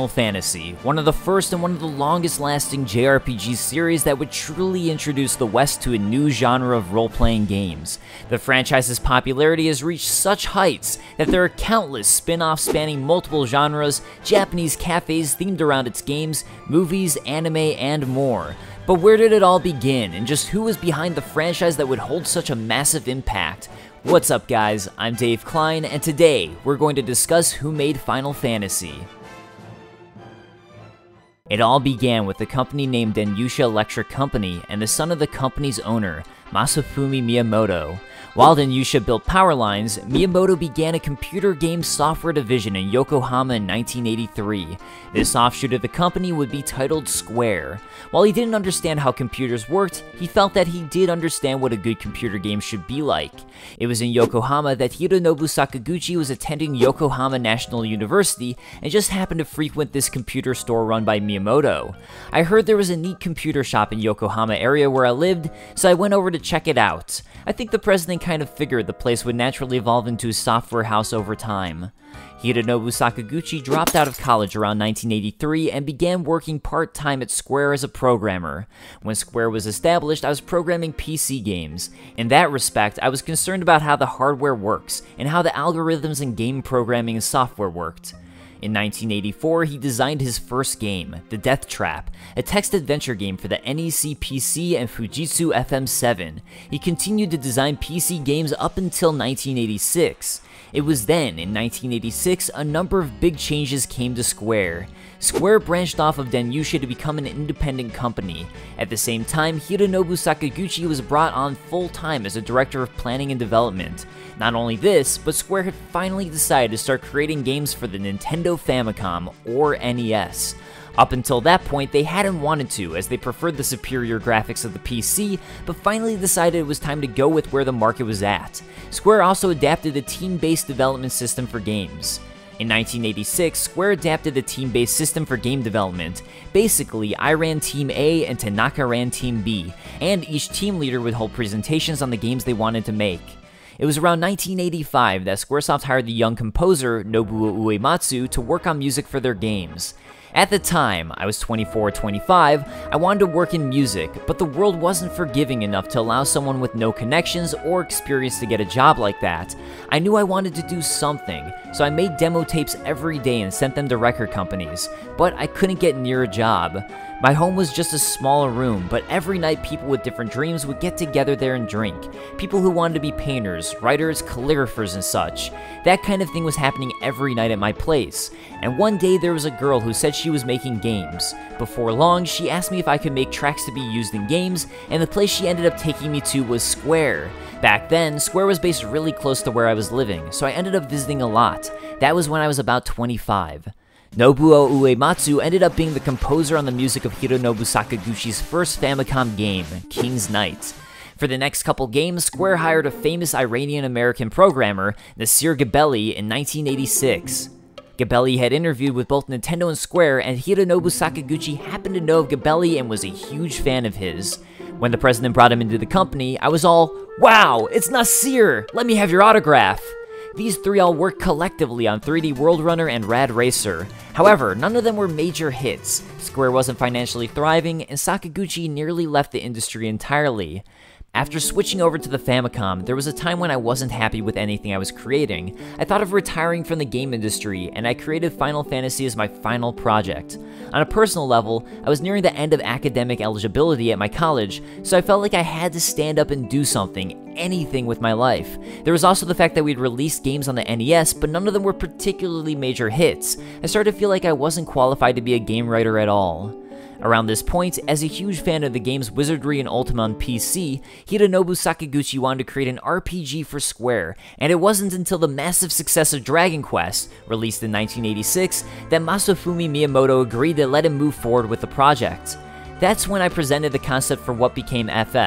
Final Fantasy, one of the first and one of the longest lasting JRPG series that would truly introduce the West to a new genre of role-playing games. The franchise's popularity has reached such heights that there are countless spin-offs spanning multiple genres, Japanese cafes themed around its games, movies, anime, and more. But where did it all begin, and just who was behind the franchise that would hold such a massive impact? What's up guys, I'm Dave Klein, and today we're going to discuss who made Final Fantasy. It all began with a company named Denryushi Electric Company and the son of the company's owner, Masafumi Miyamoto. While Denryushi built power lines, Miyamoto began a computer game software division in Yokohama in 1983. This offshoot of the company would be titled Square. While he didn't understand how computers worked, he felt that he did understand what a good computer game should be like. It was in Yokohama that Hironobu Sakaguchi was attending Yokohama National University and just happened to frequent this computer store run by Miyamoto. I heard there was a neat computer shop in Yokohama area where I lived, so I went over to check it out. I think the president kind of figured the place would naturally evolve into a software house over time. Hironobu Sakaguchi dropped out of college around 1983 and began working part-time at Square as a programmer. When Square was established, I was programming PC games. In that respect, I was concerned about how the hardware works and how the algorithms in game programming and software worked. In 1984, he designed his first game, The Death Trap, a text-adventure game for the NEC PC and Fujitsu FM7. He continued to design PC games up until 1986. It was then, in 1986, a number of big changes came to Square. Square branched off of Denryushi to become an independent company. At the same time, Hironobu Sakaguchi was brought on full-time as a director of planning and development. Not only this, but Square had finally decided to start creating games for the Nintendo Famicom, or NES. Up until that point, they hadn't wanted to, as they preferred the superior graphics of the PC, but finally decided it was time to go with where the market was at. Square also adapted a team-based development system for games. In 1986, Square adapted a team-based system for game development. Basically, I ran Team A and Tanaka ran Team B, and each team leader would hold presentations on the games they wanted to make. It was around 1985 that Squaresoft hired the young composer Nobuo Uematsu to work on music for their games. At the time, I was 24 or 25, I wanted to work in music, but the world wasn't forgiving enough to allow someone with no connections or experience to get a job like that. I knew I wanted to do something, so I made demo tapes every day and sent them to record companies, but I couldn't get near a job. My home was just a small room, but every night people with different dreams would get together there and drink. People who wanted to be painters, writers, calligraphers, and such. That kind of thing was happening every night at my place. And one day there was a girl who said she was making games. Before long, she asked me if I could make tracks to be used in games, and the place she ended up taking me to was Square. Back then, Square was based really close to where I was living, so I ended up visiting a lot. That was when I was about 25. Nobuo Uematsu ended up being the composer on the music of Hironobu Sakaguchi's first Famicom game, King's Knight. For the next couple games, Square hired a famous Iranian-American programmer, Nasir Gebeli, in 1986. Gebeli had interviewed with both Nintendo and Square, and Hironobu Sakaguchi happened to know of Gebeli and was a huge fan of his. When the president brought him into the company, I was all, "Wow, it's Nasir! Let me have your autograph!" These three all worked collectively on 3D World Runner and Rad Racer. However, none of them were major hits. Square wasn't financially thriving, and Sakaguchi nearly left the industry entirely. After switching over to the Famicom, there was a time when I wasn't happy with anything I was creating. I thought of retiring from the game industry, and I created Final Fantasy as my final project. On a personal level, I was nearing the end of academic eligibility at my college, so I felt like I had to stand up and do something, anything with my life. There was also the fact that we'd released games on the NES, but none of them were particularly major hits. I started to feel like I wasn't qualified to be a game writer at all. Around this point, as a huge fan of the games Wizardry and Ultima on PC, Hironobu Sakaguchi wanted to create an RPG for Square, and it wasn't until the massive success of Dragon Quest, released in 1986, that Masafumi Miyamoto agreed to let him move forward with the project. That's when I presented the concept for what became FF.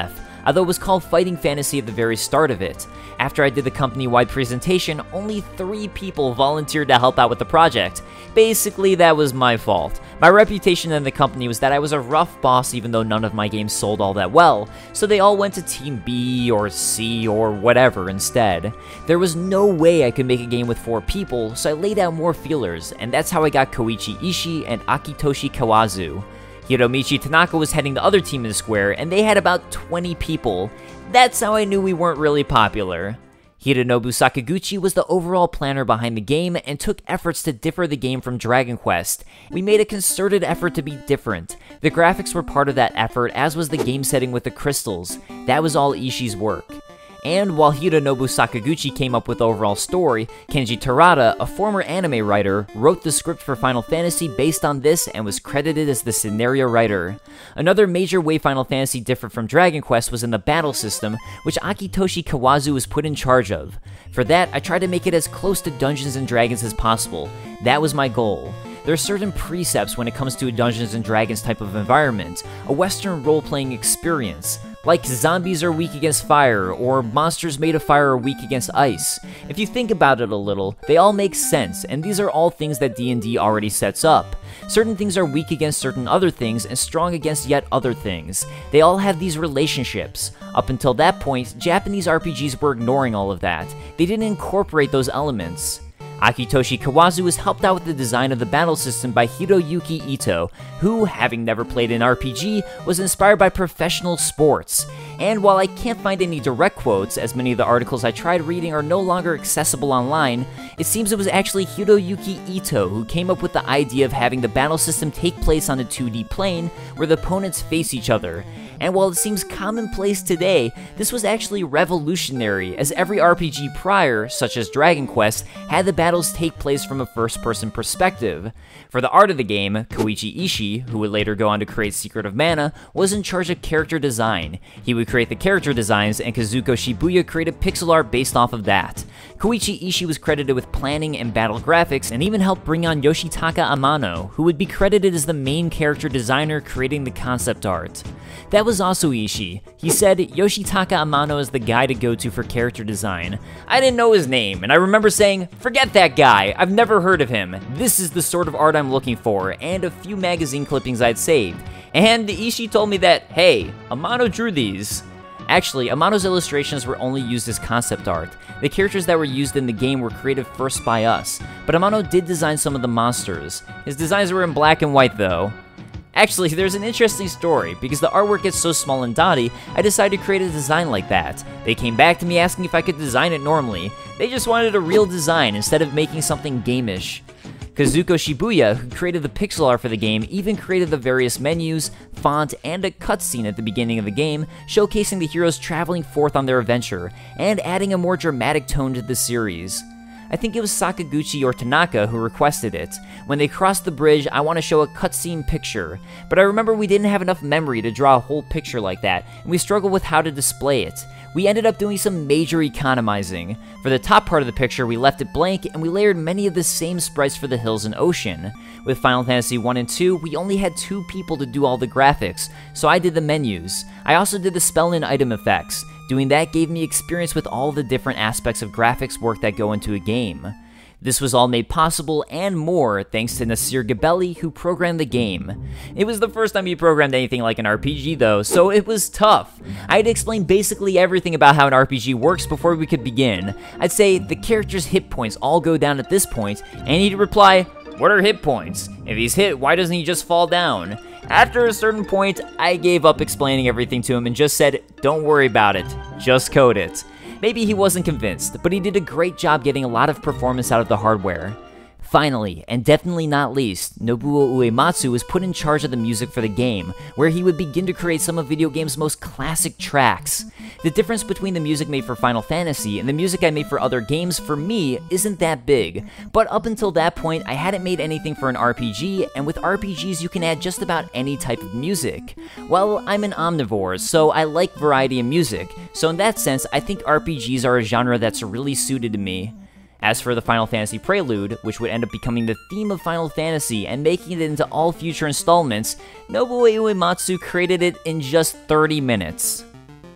although it was called Fighting Fantasy at the very start of it. After I did the company-wide presentation, only 3 people volunteered to help out with the project. Basically, that was my fault. My reputation in the company was that I was a rough boss even though none of my games sold all that well, so they all went to Team B or C or whatever instead. There was no way I could make a game with 4 people, so I laid out more feelers, and that's how I got Koichi Ishii and Akitoshi Kawazu. Hiromichi Tanaka was heading the other team in Square, and they had about 20 people. That's how I knew we weren't really popular. Hironobu Sakaguchi was the overall planner behind the game and took efforts to differ the game from Dragon Quest. We made a concerted effort to be different. The graphics were part of that effort, as was the game setting with the crystals. That was all Ishii's work. And while Hironobu Sakaguchi came up with the overall story, Kenji Terada, a former anime writer, wrote the script for Final Fantasy based on this and was credited as the scenario writer. Another major way Final Fantasy differed from Dragon Quest was in the battle system, which Akitoshi Kawazu was put in charge of. For that, I tried to make it as close to Dungeons & Dragons as possible. That was my goal. There are certain precepts when it comes to a Dungeons & Dragons type of environment, a Western role-playing experience. Like zombies are weak against fire, or monsters made of fire are weak against ice. If you think about it a little, they all make sense, and these are all things that D&D already sets up. Certain things are weak against certain other things, and strong against yet other things. They all have these relationships. Up until that point, Japanese RPGs were ignoring all of that. They didn't incorporate those elements. Akitoshi Kawazu was helped out with the design of the battle system by Hiroyuki Ito, who, having never played an RPG, was inspired by professional sports. And while I can't find any direct quotes, as many of the articles I tried reading are no longer accessible online, it seems it was actually Hiroyuki Ito who came up with the idea of having the battle system take place on a 2D plane where the opponents face each other. And while it seems commonplace today, this was actually revolutionary, as every RPG prior, such as Dragon Quest, had the battles take place from a first-person perspective. For the art of the game, Koichi Ishii, who would later go on to create Secret of Mana, was in charge of character design. He would create the character designs, and Kazuko Shibuya created pixel art based off of that. Koichi Ishii was credited with planning and battle graphics, and even helped bring on Yoshitaka Amano, who would be credited as the main character designer creating the concept art. That was also Ishii. He said, Yoshitaka Amano is the guy to go to for character design. I didn't know his name, and I remember saying, forget that guy, I've never heard of him. This is the sort of art I'm looking for, and a few magazine clippings I'd saved. And Ishii told me that, hey, Amano drew these. Actually, Amano's illustrations were only used as concept art. The characters that were used in the game were created first by us, but Amano did design some of the monsters. His designs were in black and white though. Actually, there's an interesting story. Because the artwork gets so small and dotty, I decided to create a design like that. They came back to me asking if I could design it normally. They just wanted a real design instead of making something game-ish. Kazuko Shibuya, who created the pixel art for the game, even created the various menus, font, and a cutscene at the beginning of the game, showcasing the heroes traveling forth on their adventure, and adding a more dramatic tone to the series. I think it was Sakaguchi or Tanaka who requested it. When they crossed the bridge, I want to show a cutscene picture, but I remember we didn't have enough memory to draw a whole picture like that, and we struggled with how to display it. We ended up doing some major economizing. For the top part of the picture, we left it blank, and we layered many of the same sprites for the hills and ocean. With Final Fantasy 1 and 2, we only had 2 people to do all the graphics, so I did the menus. I also did the spell and item effects. Doing that gave me experience with all the different aspects of graphics work that go into a game. This was all made possible and more thanks to Nasir Gabelli, who programmed the game. It was the first time he programmed anything like an RPG though, so it was tough. I had to explain basically everything about how an RPG works before we could begin. I'd say, the character's hit points all go down at this point, and he'd reply, what are hit points? If he's hit, why doesn't he just fall down? After a certain point, I gave up explaining everything to him and just said, don't worry about it, just code it. Maybe he wasn't convinced, but he did a great job getting a lot of performance out of the hardware. Finally, and definitely not least, Nobuo Uematsu was put in charge of the music for the game, where he would begin to create some of video games' most classic tracks. The difference between the music made for Final Fantasy and the music I made for other games, for me, isn't that big. But up until that point, I hadn't made anything for an RPG, and with RPGs you can add just about any type of music. Well, I'm an omnivore, so I like variety in music, so in that sense, I think RPGs are a genre that's really suited to me. As for the Final Fantasy Prelude, which would end up becoming the theme of Final Fantasy and making it into all future installments, Nobuo Uematsu created it in just 30 minutes.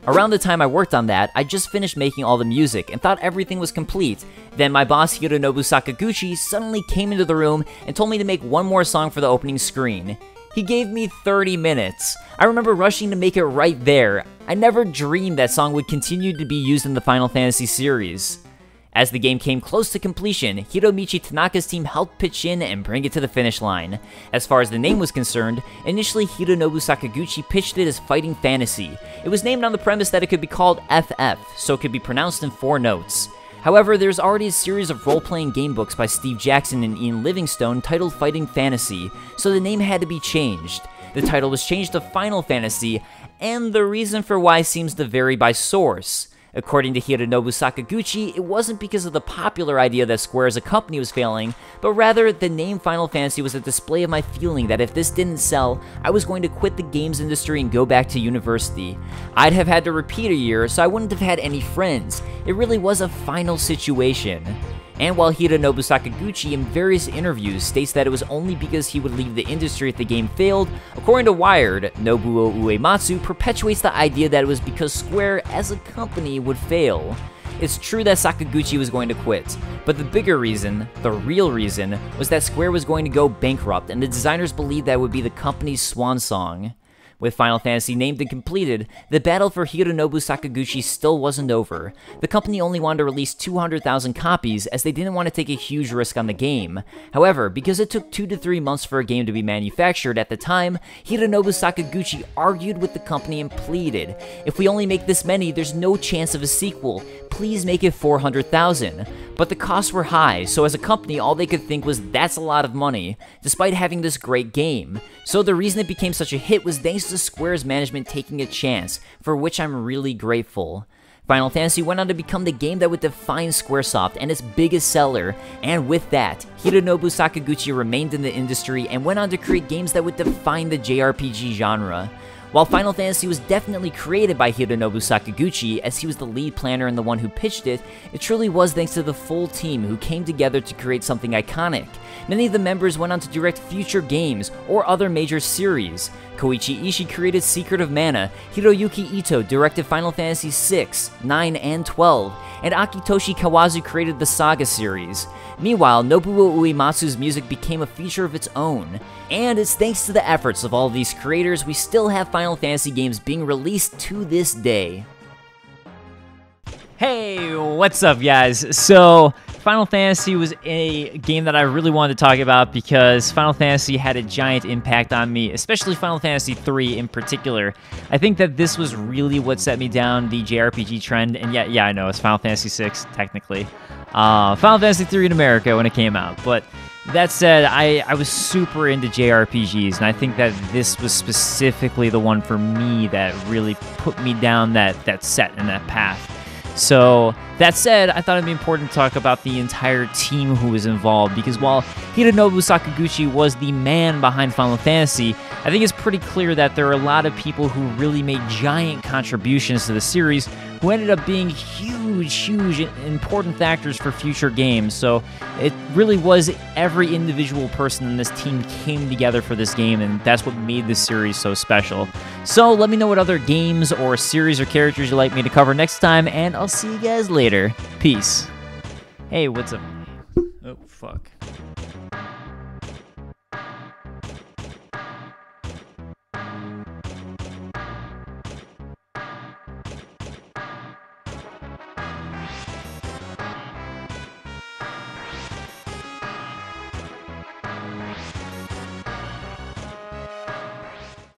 Around the time I worked on that, I just finished making all the music and thought everything was complete. Then my boss Hironobu Sakaguchi suddenly came into the room and told me to make one more song for the opening screen. He gave me 30 minutes. I remember rushing to make it right there. I never dreamed that song would continue to be used in the Final Fantasy series. As the game came close to completion, Hiromichi Tanaka's team helped pitch in and bring it to the finish line. As far as the name was concerned, initially Hironobu Sakaguchi pitched it as Fighting Fantasy. It was named on the premise that it could be called FF, so it could be pronounced in 4 notes. However, there's already a series of role-playing game books by Steve Jackson and Ian Livingstone titled Fighting Fantasy, so the name had to be changed. The title was changed to Final Fantasy, and the reason for why seems to vary by source. According to Hironobu Sakaguchi, it wasn't because of the popular idea that Square as a company was failing, but rather the name Final Fantasy was a display of my feeling that if this didn't sell, I was going to quit the games industry and go back to university. I'd have had to repeat a year, so I wouldn't have had any friends. It really was a final situation. And while Hironobu Sakaguchi in various interviews states that it was only because he would leave the industry if the game failed, according to Wired, Nobuo Uematsu perpetuates the idea that it was because Square as a company would fail. It's true that Sakaguchi was going to quit, but the bigger reason, the real reason, was that Square was going to go bankrupt and the designers believed that it would be the company's swan song. With Final Fantasy named and completed, the battle for Hironobu Sakaguchi still wasn't over. The company only wanted to release 200,000 copies as they didn't want to take a huge risk on the game. However, because it took 2 to 3 months for a game to be manufactured at the time, Hironobu Sakaguchi argued with the company and pleaded, "If we only make this many, there's no chance of a sequel. Please make it 400,000. But the costs were high, so as a company, all they could think was that's a lot of money, despite having this great game. So the reason it became such a hit was thanks to Square's management taking a chance, for which I'm really grateful. Final Fantasy went on to become the game that would define Squaresoft and its biggest seller, and with that, Hironobu Sakaguchi remained in the industry and went on to create games that would define the JRPG genre. While Final Fantasy was definitely created by Hironobu Sakaguchi, as he was the lead planner and the one who pitched it, it truly was thanks to the full team who came together to create something iconic. Many of the members went on to direct future games or other major series. Koichi Ishii created Secret of Mana, Hiroyuki Ito directed Final Fantasy VI, 9, and 12, and Akitoshi Kawazu created the Saga series. Meanwhile, Nobuo Uematsu's music became a feature of its own. And it's thanks to the efforts of all of these creators we still have Final Fantasy games being released to this day. Hey, what's up guys? So, Final Fantasy was a game that I really wanted to talk about because Final Fantasy had a giant impact on me, especially Final Fantasy III in particular. I think that this was really what set me down the JRPG trend, and yeah, I know, it's Final Fantasy VI, technically. Final Fantasy III in America when it came out, but that said, I was super into JRPGs, and I think that this was specifically the one for me that really put me down that set and that path. So, that said, I thought it'd be important to talk about the entire team who was involved, because while Hironobu Sakaguchi was the man behind Final Fantasy, I think it's pretty clear that there are a lot of people who really made giant contributions to the series who ended up being huge, important factors for future games. So it really was every individual person in this team came together for this game, and that's what made this series so special. So let me know what other games or series or characters you'd like me to cover next time, and I'll see you guys later. Peace. Hey, what's up? Oh, fuck.